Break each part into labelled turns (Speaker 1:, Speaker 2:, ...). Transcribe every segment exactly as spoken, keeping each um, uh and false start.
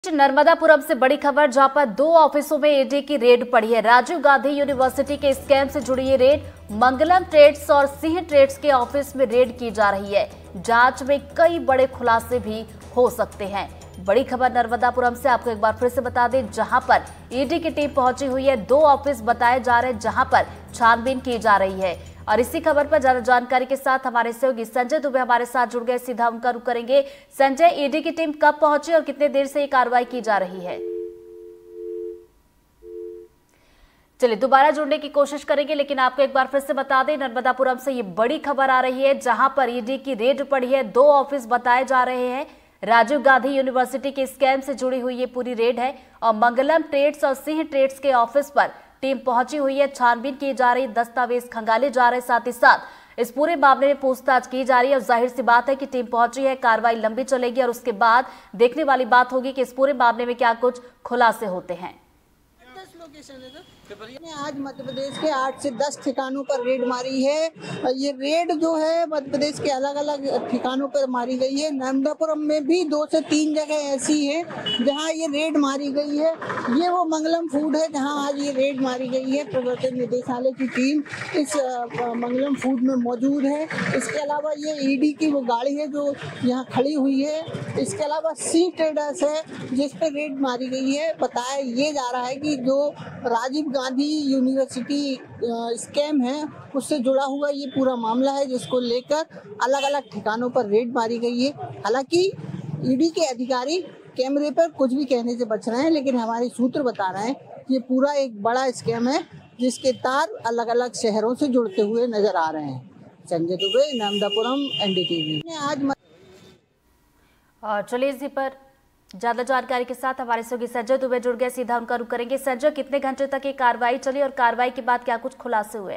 Speaker 1: नर्मदापुरम से बड़ी खबर, जहां पर दो ऑफिसों में ईडी की रेड पड़ी है। राजीव गांधी यूनिवर्सिटी के स्कैम से जुड़ी ये रेड मंगलम ट्रेड्स और सिंह ट्रेड्स के ऑफिस में रेड की जा रही है। जांच में कई बड़े खुलासे भी हो सकते हैं। बड़ी खबर नर्मदापुरम से आपको एक बार फिर से बता दें, जहां पर ईडी की टीम पहुंची हुई है। दो ऑफिस बताए जा रहे हैं जहां पर छानबीन की जा रही है। और इसी खबर पर ज्यादा जानकारी के साथ हमारे सहयोगी संजय दुबे हमारे साथ जुड़ गए। सीधा उनका रुख करेंगे। संजय, ईडी की टीम कब पहुंची और कितने देर से ये कार्रवाई की जा रही है? चलिए दोबारा जुड़ने की कोशिश करेंगे, लेकिन आपको एक बार फिर से बता दें, नर्मदापुरम से ये बड़ी खबर आ रही है जहां पर ईडी की रेड पड़ी है। दो ऑफिस बताए जा रहे हैं। राजीव गांधी यूनिवर्सिटी के स्कैम से जुड़ी हुई ये पूरी रेड है और मंगलम ट्रेड्स और सिंह ट्रेड्स के ऑफिस पर टीम पहुंची हुई है। छानबीन की जा रही, दस्तावेज खंगाले जा रहे, साथ ही साथ इस पूरे मामले में पूछताछ की जा रही है। और जाहिर सी बात है कि टीम पहुंची है, कार्रवाई लंबी चलेगी और उसके बाद देखने वाली बात होगी कि इस पूरे मामले में क्या कुछ खुलासे होते हैं।
Speaker 2: आज मध्य प्रदेश के आठ से दस ठिकानों पर रेड मारी है। ये रेड जो है मध्य प्रदेश के अलग अलग ठिकानों पर मारी गई है। नर्मदापुरम में भी दो से तीन जगह ऐसी है जहां ये रेड मारी गई है। ये वो मंगलम फूड है जहां आज ये रेड मारी गई है। प्रवर्तन निदेशालय की टीम इस मंगलम फूड में मौजूद है। इसके अलावा ये ईडी की वो गाड़ी है जो यहाँ खड़ी हुई है। इसके अलावा सी ट्रेडर्स है जिस पे रेड मारी गई है। बताया ये जा रहा है कि जो राजीव गांधी यूनिवर्सिटी स्कैम है उससे जुड़ा हुआ ये पूरा मामला है, जिसको लेकर अलग अलग ठिकानों पर रेड मारी गई है। हालांकि ईडी के अधिकारी कैमरे पर कुछ भी कहने से बच रहे हैं, लेकिन हमारे सूत्र बता रहे हैं कि ये पूरा एक बड़ा स्कैम है जिसके तार अलग अलग शहरों से जुड़ते हुए नजर आ रहे हैं। संजय दुबे, नर्मदापुरम, एनडीटीवी। आज
Speaker 1: चलिए इसी पर ज्यादा जानकारी के साथ हमारे सहयोगी संजय दुबे जुड़ गए। सीधा उनका रुख करेंगे। संजय, कितने घंटे तक ये कार्रवाई चली और कार्रवाई के बाद क्या कुछ खुलासे हुए?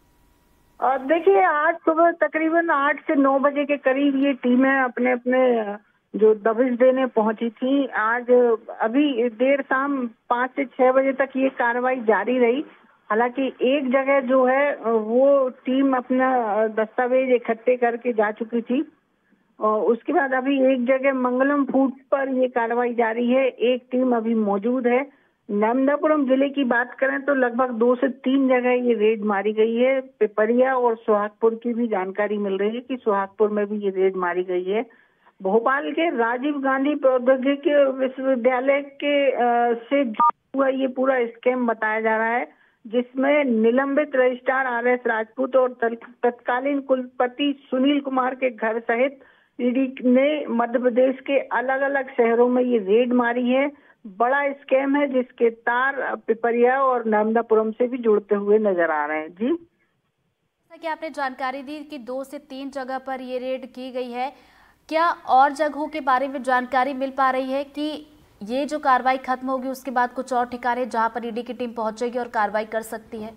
Speaker 3: देखिए, आज सुबह तकरीबन आठ से नौ बजे के करीब ये टीमें अपने अपने जो दबिश देने पहुंची थी। आज अभी देर शाम पाँच से छह बजे तक ये कार्रवाई जारी रही। हालांकि एक जगह जो है वो टीम अपना दस्तावेज इकट्ठे करके जा चुकी थी और उसके बाद अभी एक जगह मंगलम फूड्स पर ये कार्रवाई जारी है। एक टीम अभी मौजूद है। नर्मदापुरम जिले की बात करें तो लगभग दो से तीन जगह ये रेड मारी गई है। पिपरिया और सुहागपुर की भी जानकारी मिल रही है कि सुहागपुर में भी ये रेड मारी गई है। भोपाल के राजीव गांधी प्रौद्योगिकी विश्वविद्यालय के आ, से जुड़ा हुआ ये पूरा स्कैम बताया जा रहा है, जिसमें निलंबित रजिस्ट्रार आर एस राजपूत और तत्कालीन कुलपति सुनील कुमार के घर सहित ईडी ने मध्य प्रदेश के अलग अलग शहरों में ये रेड मारी है। बड़ा स्कैम है जिसके तार पिपरिया और नर्मदापुरम से भी जुड़ते हुए नजर आ रहे हैं। जी,
Speaker 1: जैसा कि आपने जानकारी दी कि दो से तीन जगह पर ये रेड की गई है, क्या और जगहों के बारे में जानकारी मिल पा रही है कि ये जो कार्रवाई खत्म होगी उसके बाद कुछ और ठिकाने जहां पर ईडी की टीम पहुंचेगी और कार्रवाई कर सकती है?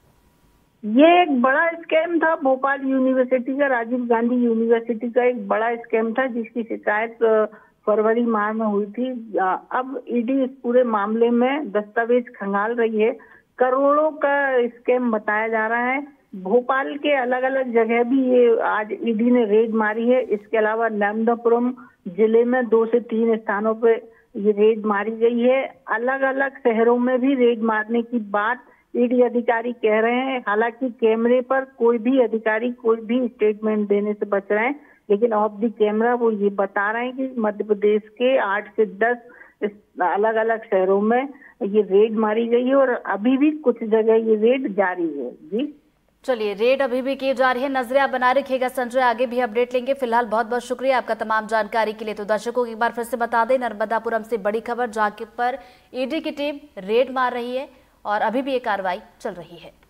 Speaker 3: ये एक बड़ा स्कैम था भोपाल यूनिवर्सिटी का, राजीव गांधी यूनिवर्सिटी का एक बड़ा स्कैम था जिसकी शिकायत फरवरी माह में हुई थी। अब ईडी इस पूरे मामले में दस्तावेज खंगाल रही है। करोड़ों का स्कैम बताया जा रहा है। भोपाल के अलग अलग जगह भी ये आज ईडी ने रेड मारी है। इसके अलावा नर्मदापुरम जिले में दो से तीन स्थानों पे ये रेड मारी गई है। अलग अलग शहरों में भी रेड मारने की बात ईडी अधिकारी कह रहे हैं। हालांकि कैमरे पर कोई भी अधिकारी कोई भी स्टेटमेंट देने से बच रहे हैं, लेकिन ऑफ द कैमरा वो ये बता रहे हैं कि मध्य प्रदेश के आठ से दस अलग अलग शहरों में ये रेड मारी गई है और अभी भी कुछ जगह ये रेड जारी है। जी,
Speaker 1: चलिए, रेड अभी भी की जा रही है। नजरें आप बनाए रखिएगा संजय, आगे भी अपडेट लेंगे। फिलहाल बहुत बहुत शुक्रिया आपका तमाम जानकारी के लिए। तो दर्शकों को एक बार फिर से बता दें, नर्मदापुरम से बड़ी खबर जहां पर ईडी की टीम रेड मार रही है और अभी भी ये कार्रवाई चल रही है।